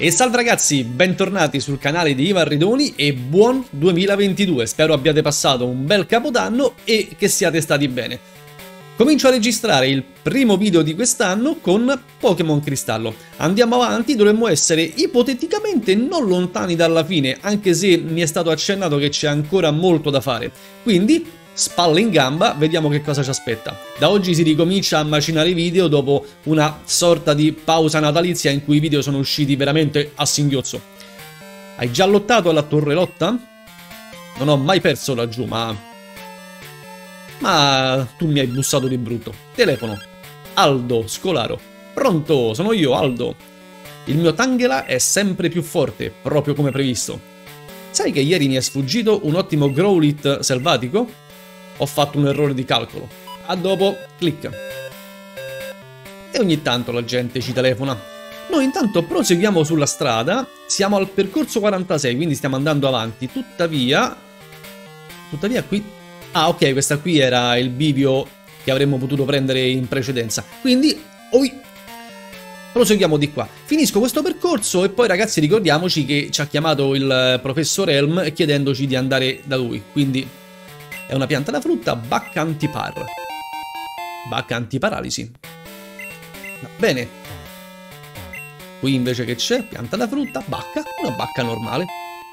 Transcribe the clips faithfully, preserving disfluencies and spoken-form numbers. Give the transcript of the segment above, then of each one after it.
E salve ragazzi, bentornati sul canale di Ivan Ridoni e buon duemilaventidue. Spero abbiate passato un bel capodanno e che siate stati bene. Comincio a registrare il primo video di quest'anno con Pokémon Cristallo. Andiamo avanti, dovremmo essere ipoteticamente non lontani dalla fine, anche se mi è stato accennato che c'è ancora molto da fare. Quindi, spalle in gamba, vediamo che cosa ci aspetta. Da oggi si ricomincia a macinare i video dopo una sorta di pausa natalizia in cui i video sono usciti veramente a singhiozzo. Hai già lottato alla torre lotta? Non ho mai perso laggiù, ma... Ma tu mi hai bussato di brutto. Telefono. Aldo, Scolaro. Pronto, sono io, Aldo. Il mio Tangela è sempre più forte, proprio come previsto. Sai che ieri mi è sfuggito un ottimo Growlithe selvatico? Ho fatto un errore di calcolo. A dopo, clic. E ogni tanto la gente ci telefona. Noi intanto proseguiamo sulla strada. Siamo al percorso quarantasei, quindi stiamo andando avanti. Tuttavia... Tuttavia qui... Ah, ok, questa qui era il bivio che avremmo potuto prendere in precedenza. Quindi... Oi! Proseguiamo di qua. Finisco questo percorso e poi ragazzi ricordiamoci che ci ha chiamato il professor Helm chiedendoci di andare da lui. Quindi... È una pianta da frutta, bacca antipar. Bacca antiparalisi. Va bene. Qui invece che c'è? Pianta da frutta, bacca, una bacca normale.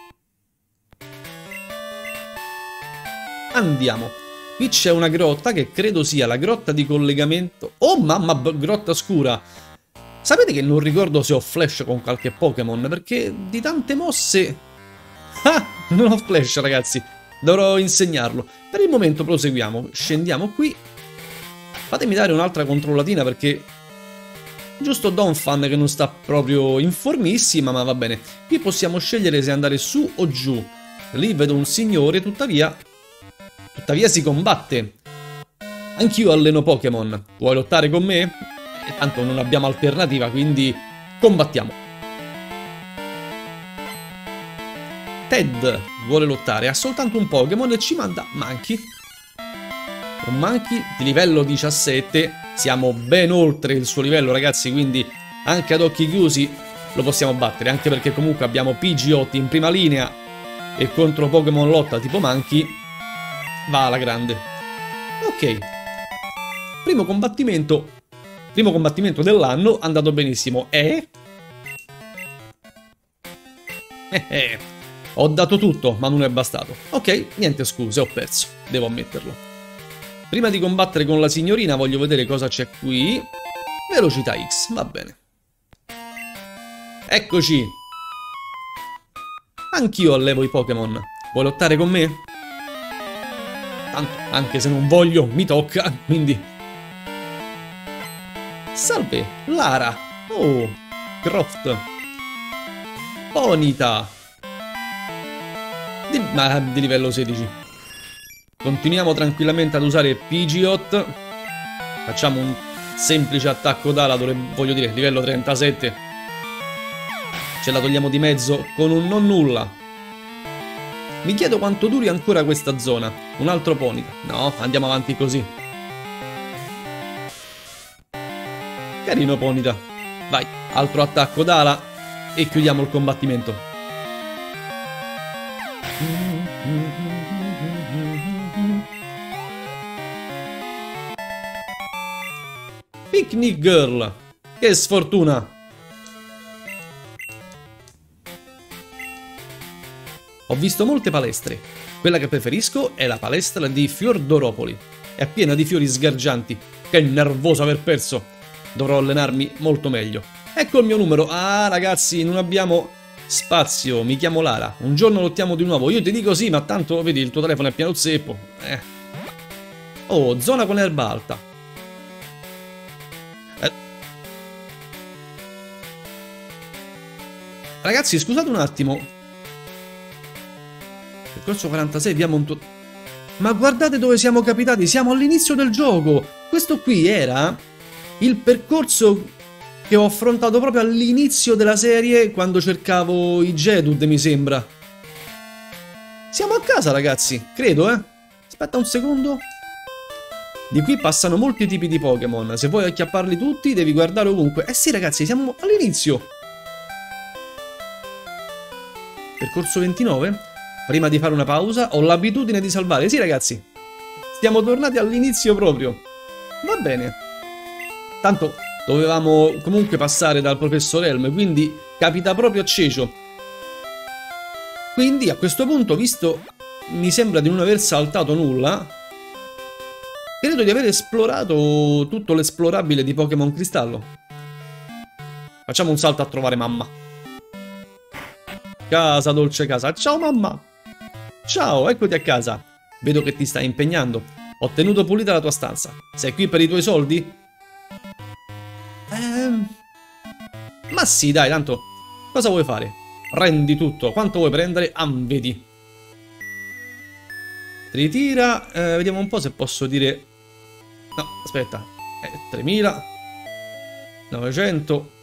Andiamo. Qui c'è una grotta che credo sia la grotta di collegamento. Oh mamma, grotta scura. Sapete che non ricordo se ho flash con qualche Pokémon, perché di tante mosse... Ah, non ho flash ragazzi. Dovrò insegnarlo. Per il momento proseguiamo. Scendiamo qui. Fatemi dare un'altra controllatina perché... Giusto Donphan che non sta proprio informissima, ma va bene. Qui possiamo scegliere se andare su o giù. Lì vedo un signore, tuttavia... Tuttavia si combatte. Anch'io alleno Pokémon. Vuoi lottare con me? E tanto non abbiamo alternativa, quindi... Combattiamo. Ted vuole lottare, ha soltanto un Pokémon e ci manda Mankey. Un Mankey di livello diciassette, siamo ben oltre il suo livello ragazzi, quindi anche ad occhi chiusi lo possiamo battere, anche perché comunque abbiamo Pidgeotto in prima linea e contro Pokémon lotta tipo Mankey va alla grande. Ok, primo combattimento, primo combattimento dell'anno, andato benissimo. E... Eh eh... Ho dato tutto, ma non è bastato. Ok, niente scuse, ho perso. Devo ammetterlo. Prima di combattere con la signorina voglio vedere cosa c'è qui. Velocità X, va bene. Eccoci. Anch'io allevo i Pokémon. Vuoi lottare con me? Tanto, anche se non voglio, mi tocca, quindi... Salve, Lara. Oh, Croft. Ponyta. Di, ma di livello sedici. Continuiamo tranquillamente ad usare Pidgeotto. Facciamo un semplice attacco d'ala, voglio dire, livello trentasette. Ce la togliamo di mezzo con un non nulla. Mi chiedo quanto duri ancora questa zona. Un altro Ponyta. No, andiamo avanti così. Carino Ponyta. Vai, altro attacco d'ala e chiudiamo il combattimento. Picnic Girl. Che sfortuna. Ho visto molte palestre. Quella che preferisco è la palestra di Fiordoropoli. È piena di fiori sgargianti. Che nervoso aver perso. Dovrò allenarmi molto meglio. Ecco il mio numero. Ah ragazzi, non abbiamo spazio. Mi chiamo Lara. Un giorno lottiamo di nuovo. Io ti dico sì, ma tanto vedi il tuo telefono è pieno zeppo. Eh. Oh, zona con erba alta. Ragazzi, scusate un attimo. Percorso quarantasei, via Monto... Ma guardate dove siamo capitati, siamo all'inizio del gioco. Questo qui era il percorso che ho affrontato proprio all'inizio della serie quando cercavo i Geodude, mi sembra. Siamo a casa, ragazzi, credo, eh. Aspetta un secondo. Di qui passano molti tipi di Pokémon. Se vuoi acchiapparli tutti, devi guardare ovunque. Eh sì, ragazzi, siamo all'inizio. Percorso ventinove? Prima di fare una pausa, ho l'abitudine di salvare. Sì, ragazzi, siamo tornati all'inizio proprio. Va bene. Tanto dovevamo comunque passare dal professor Elm, quindi capita proprio acceso. Quindi a questo punto, visto mi sembra di non aver saltato nulla, credo di aver esplorato tutto l'esplorabile di Pokémon Cristallo. Facciamo un salto a trovare mamma. Casa, dolce casa. Ciao mamma. Ciao, eccoti a casa. Vedo che ti stai impegnando. Ho tenuto pulita la tua stanza. Sei qui per i tuoi soldi? Ehm... Ma sì, dai, tanto cosa vuoi fare? Prendi tutto. Quanto vuoi prendere? Ah, vedi. Ritira. Eh, vediamo un po' se posso dire... No, aspetta. Eh, tremila. novecento.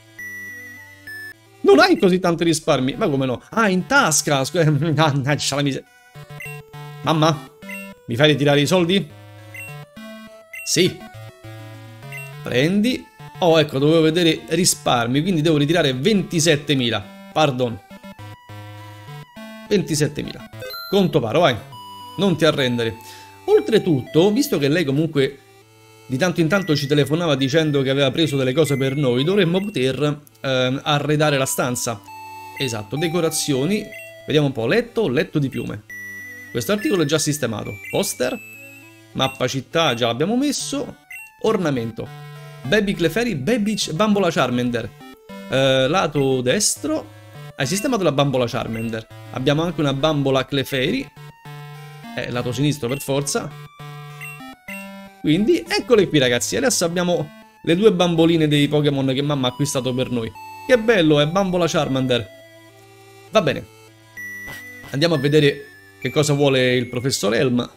Non hai così tanti risparmi. Ma come no? Ah, in tasca. Mannaggia la miseria. Mamma, mi fai ritirare i soldi? Sì. Prendi. Oh, ecco, dovevo vedere risparmi, quindi devo ritirare ventisettemila. Pardon. ventisettemila. Conto paro, vai. Non ti arrendere. Oltretutto, visto che lei comunque di tanto in tanto ci telefonava dicendo che aveva preso delle cose per noi, dovremmo poter eh, arredare la stanza. Esatto, decorazioni. Vediamo un po', letto, letto di piume. Questo articolo è già sistemato. Poster, mappa città già l'abbiamo messo. Ornamento. Baby Clefairy, Baby Bambola Charmander. Eh, lato destro. Hai sistemato la bambola Charmander. Abbiamo anche una bambola Clefairy. Eh, lato sinistro per forza. Quindi, eccole qui ragazzi, adesso abbiamo le due bamboline dei Pokémon che mamma ha acquistato per noi. Che bello, è bambola Charmander. Va bene. Andiamo a vedere che cosa vuole il professor Elm.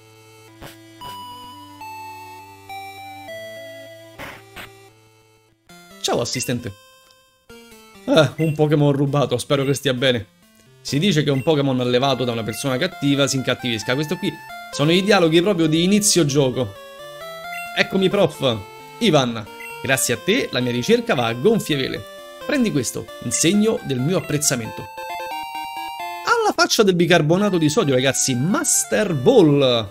Ciao assistente. Ah, un Pokémon rubato, spero che stia bene. Si dice che un Pokémon allevato da una persona cattiva si incattivisca. Questo qui sono i dialoghi proprio di inizio gioco. Eccomi prof. Ivan, grazie a te la mia ricerca va a gonfie vele. Prendi questo, in segno del mio apprezzamento. Alla faccia del bicarbonato di sodio, ragazzi, Master Ball. La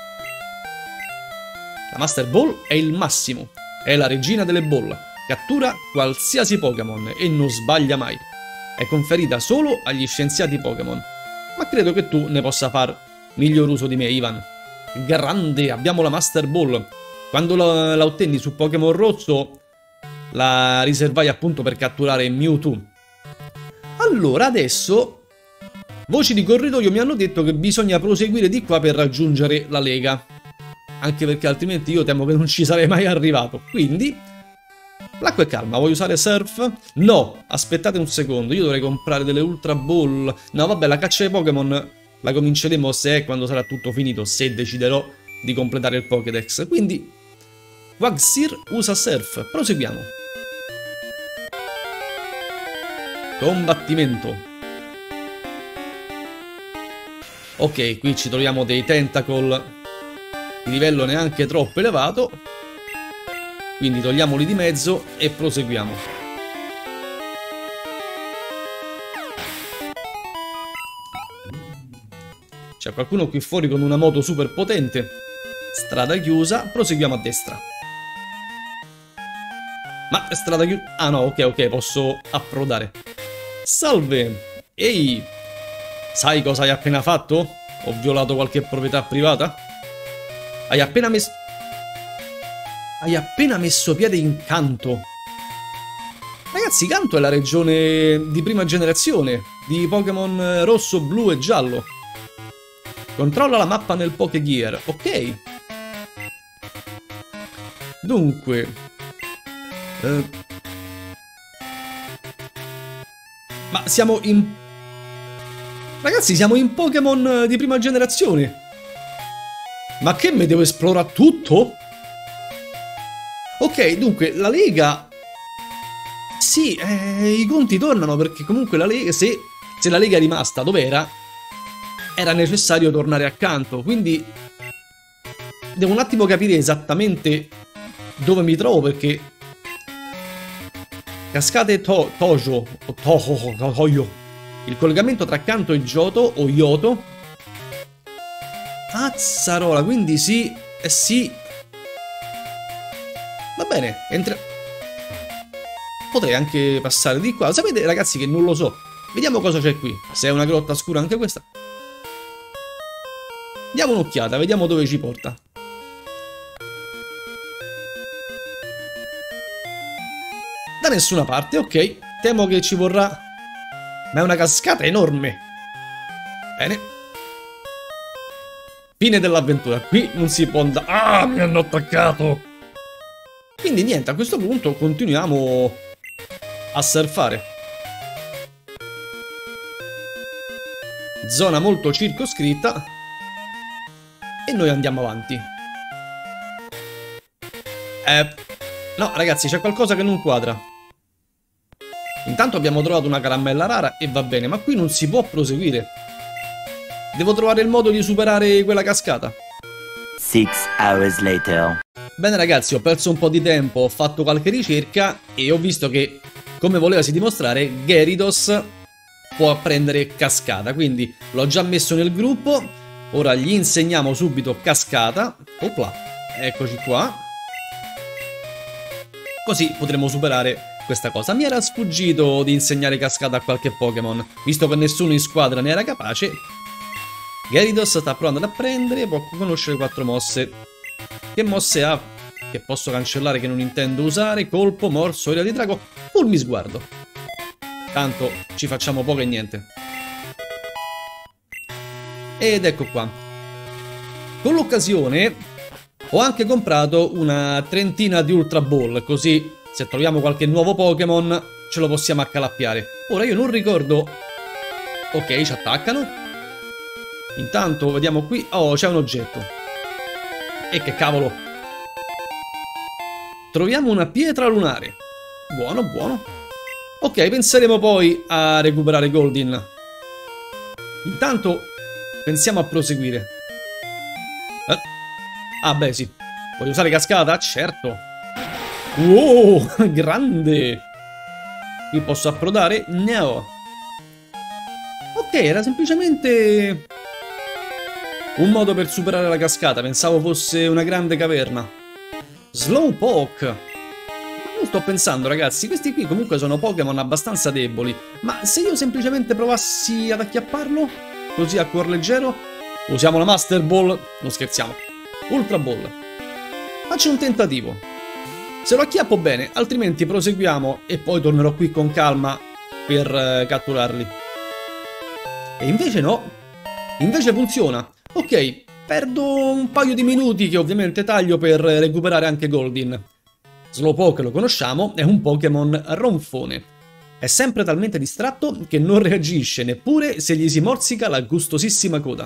Master Ball è il massimo, è la regina delle ball. Cattura qualsiasi Pokémon e non sbaglia mai. È conferita solo agli scienziati Pokémon. Ma credo che tu ne possa far miglior uso di me, Ivan. Grande, abbiamo la Master Ball. Quando la, la ottenni su Pokémon Rosso, la riservai appunto per catturare Mewtwo. Allora, adesso, voci di corridoio mi hanno detto che bisogna proseguire di qua per raggiungere la Lega. Anche perché altrimenti io temo che non ci sarei mai arrivato. Quindi, l'acqua è calma. Voglio usare Surf? No, aspettate un secondo. Io dovrei comprare delle Ultra Ball. No, vabbè, la caccia dei Pokémon la cominceremo se è quando sarà tutto finito, se deciderò di completare il Pokédex. Quindi Quagsir usa Surf. Proseguiamo. Combattimento. Ok, qui ci troviamo dei Tentacle di livello neanche troppo elevato. Quindi togliamoli di mezzo e proseguiamo. C'è qualcuno qui fuori con una moto super potente. Strada chiusa, proseguiamo a destra. Ma strada chiusa... Ah no, ok, ok, posso approdare. Salve! Ehi! Sai cosa hai appena fatto? Ho violato qualche proprietà privata? Hai appena messo... Hai appena messo piede in Kanto. Ragazzi, Kanto è la regione di prima generazione di Pokémon rosso, blu e giallo. Controlla la mappa nel Pokégear. Ok. Dunque... Uh, ma siamo in... Ragazzi, siamo in Pokémon di prima generazione. Ma che me devo esplorare tutto? Ok, dunque, la Lega... Sì, eh, i conti tornano perché comunque la Lega... Se, se la Lega è rimasta dove era, era necessario tornare accanto. Quindi devo un attimo capire esattamente dove mi trovo perché... Cascate to, Tojo, o Toho, Toyo. Il collegamento tra Kanto e Johto o Yoto. Azzarola, quindi sì, eh sì. Va bene, entra... Potrei anche passare di qua. Sapete, ragazzi, che non lo so. Vediamo cosa c'è qui. Se è una grotta scura anche questa. Diamo un'occhiata, vediamo dove ci porta. Da nessuna parte, ok. Temo che ci vorrà... Ma è una cascata enorme. Bene. Fine dell'avventura. Qui non si può andare... Ah, mi hanno attaccato! Quindi niente, a questo punto continuiamo a surfare. Zona molto circoscritta. E noi andiamo avanti. Eh... No, ragazzi, c'è qualcosa che non quadra. Intanto abbiamo trovato una caramella rara e va bene, ma qui non si può proseguire. Devo trovare il modo di superare quella cascata. Six hours later. Bene ragazzi, ho perso un po' di tempo, ho fatto qualche ricerca e ho visto che, come volevasi dimostrare, Gyarados può apprendere cascata. Quindi l'ho già messo nel gruppo, ora gli insegniamo subito cascata. Opla, eccoci qua. Così potremo superare questa cosa. Mi era sfuggito di insegnare cascata a qualche Pokémon, visto che nessuno in squadra ne era capace. Gyarados sta provando ad apprendere, può conoscere quattro mosse. Che mosse ha? Che posso cancellare, che non intendo usare. Colpo, morso, ira di drago, fulmisguardo. Tanto ci facciamo poco e niente. Ed ecco qua. Con l'occasione ho anche comprato una trentina di Ultra Ball, così se troviamo qualche nuovo Pokémon ce lo possiamo accalappiare. Ora io non ricordo... Ok, ci attaccano. Intanto vediamo qui... Oh, c'è un oggetto. E che cavolo. Troviamo una pietra lunare. Buono, buono. Ok, penseremo poi a recuperare Goldin. Intanto pensiamo a proseguire. Eh? Ah beh sì. Voglio usare cascata? Certo. Wow, grande. Qui posso approdare? No. Ok, era semplicemente un modo per superare la cascata. Pensavo fosse una grande caverna. Slowpoke. Io sto pensando, ragazzi, questi qui comunque sono Pokémon abbastanza deboli. Ma se io semplicemente provassi ad acchiapparlo, così a cuor leggero, usiamo la Master Ball. Non scherziamo. Ultra Ball. Faccio un tentativo. Se lo acchiappo bene, altrimenti proseguiamo e poi tornerò qui con calma per eh, catturarli. E invece no. Invece funziona. Ok, perdo un paio di minuti che ovviamente taglio per recuperare anche Goldin. Slowpoke lo conosciamo, è un Pokémon ronfone. È sempre talmente distratto che non reagisce neppure se gli si morsica la gustosissima coda.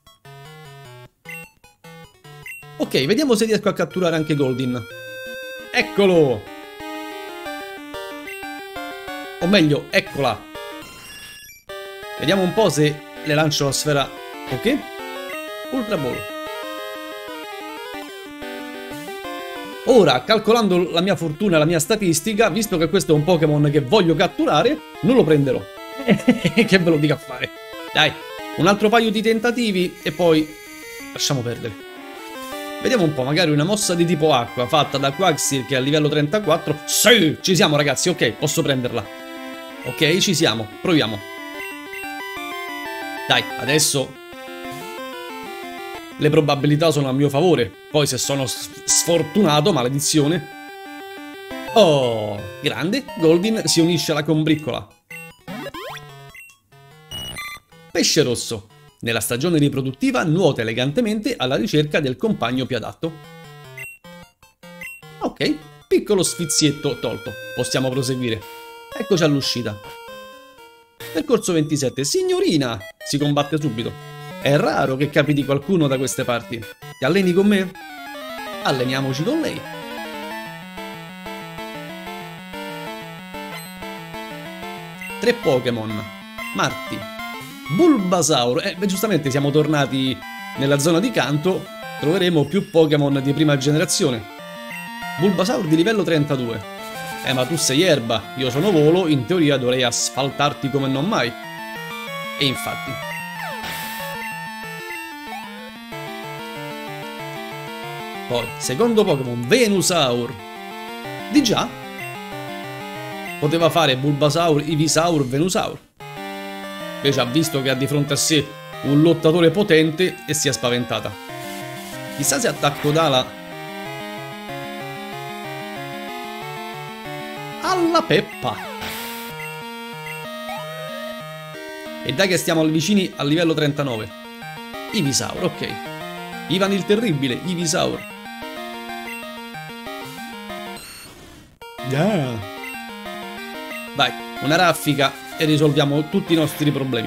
Ok, vediamo se riesco a catturare anche Goldin. Eccolo! O meglio, eccola! Vediamo un po' se le lancio la sfera. Ok? Ultra Ball. Ora, calcolando la mia fortuna e la mia statistica, visto che questo è un Pokémon che voglio catturare, non lo prenderò. Che ve lo dico a fare. Dai, un altro paio di tentativi e poi lasciamo perdere. Vediamo un po', magari una mossa di tipo acqua fatta da Quagsir che è a livello trentaquattro. Sì, ci siamo ragazzi, ok, posso prenderla. Ok, ci siamo, proviamo. Dai, adesso le probabilità sono a mio favore. Poi se sono sfortunato, maledizione. Oh, grande, Goldin si unisce alla combriccola. Pesce rosso. Nella stagione riproduttiva nuota elegantemente alla ricerca del compagno più adatto. Ok, piccolo sfizietto tolto. Possiamo proseguire. Eccoci all'uscita. Percorso ventisette. Signorina! Si combatte subito. È raro che capiti qualcuno da queste parti. Ti alleni con me? Alleniamoci con lei. Tre Pokémon. Marti. Bulbasaur, eh, beh, giustamente siamo tornati nella zona di Kanto, troveremo più Pokémon di prima generazione. Bulbasaur di livello trentadue. Eh, ma tu sei erba, io sono volo, in teoria dovrei asfaltarti come non mai. E infatti. Poi, secondo Pokémon, Venusaur. Di già poteva fare Bulbasaur, Ivysaur, Venusaur. Invece ha visto che ha di fronte a sé un lottatore potente e si è spaventata. Chissà se attacco d'ala alla peppa. E dai che stiamo vicini al livello trentanove. Ivysaur, ok. Ivan il terribile, Ivysaur. Yeah. Vai, una raffica e risolviamo tutti i nostri problemi.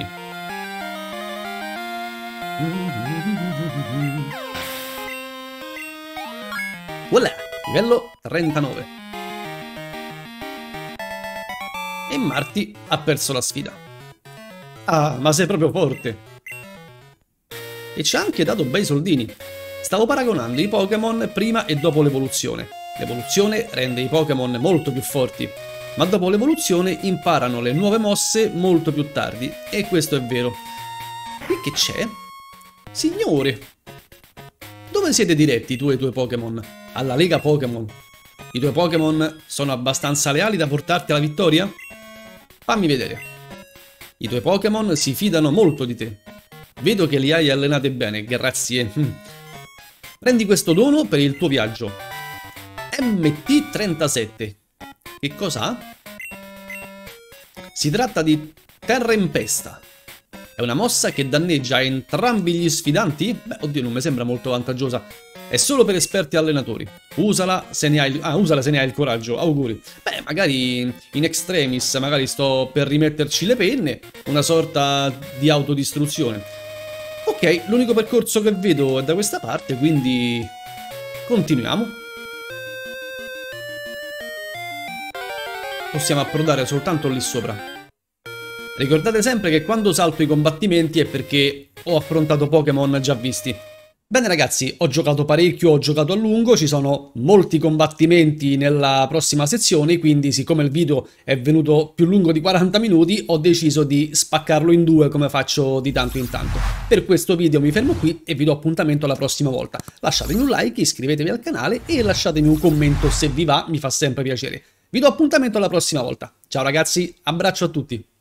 Voilà, livello trentanove. E Marty ha perso la sfida. Ah, ma sei proprio forte. E ci ha anche dato bei soldini. Stavo paragonando i Pokémon prima e dopo l'evoluzione. L'evoluzione rende i Pokémon molto più forti, ma dopo l'evoluzione imparano le nuove mosse molto più tardi, e questo è vero. Qui che c'è? Signore! Dove siete diretti tu e i tuoi Pokémon? Alla Lega Pokémon. I tuoi Pokémon sono abbastanza leali da portarti alla vittoria? Fammi vedere. I tuoi Pokémon si fidano molto di te. Vedo che li hai allenati bene, grazie. Prendi questo dono per il tuo viaggio. M T trentasette. Che cos'ha? Si tratta di Terrempesta. È una mossa che danneggia entrambi gli sfidanti? Beh, oddio, non mi sembra molto vantaggiosa. È solo per esperti allenatori. Usala se ne hai il, ah, usala se ne hai il coraggio. Auguri. Beh, magari in extremis, magari sto per rimetterci le penne. Una sorta di autodistruzione. Ok, l'unico percorso che vedo è da questa parte, quindi continuiamo. Possiamo approdare soltanto lì sopra. Ricordate sempre che quando salto i combattimenti è perché ho affrontato Pokémon già visti. Bene ragazzi, ho giocato parecchio, ho giocato a lungo, ci sono molti combattimenti nella prossima sezione, quindi siccome il video è venuto più lungo di quaranta minuti, ho deciso di spaccarlo in due come faccio di tanto in tanto. Per questo video mi fermo qui e vi do appuntamento alla prossima volta. Lasciatemi un like, iscrivetevi al canale e lasciatemi un commento se vi va, mi fa sempre piacere. Vi do appuntamento alla prossima volta. Ciao ragazzi, abbraccio a tutti.